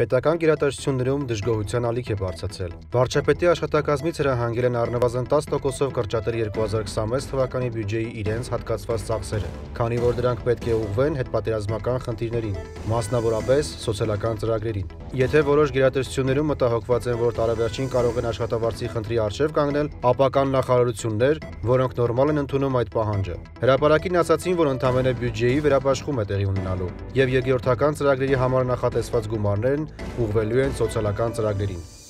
Պետական գերատեսչություններում դժգոհության ալիք է բարձրացել։ Վարչապետի աշխատակազմից հրահանգել են առնվազն 10%-ով կրճատել 2026 թվականի բյուջեի իրենց հատկացված ծախսերը, քանի որ դրանք պետք է ուղղվեն հետպատերազմական խնդիրներին, մասնավորապես սոցիալական ծրագրերին։ Եթե որոշ գերատեսչություններում մտահոգված են, որ տարեվերջին կարող են աշխատավարձի խնդրի առջև կանգնել, ապա կան նախարարություններ, որոնք նորմալ են ընդունում այդ պահանջը։ Հրապարակին ասացին, որ ընդամենը բյուջեի վերապաշխում է տեղի ունենալու, եւ երկրորդական ծրագրերի համար նախատեսված գումարներն ուղղվելու են սոցիալական ծրագրերին։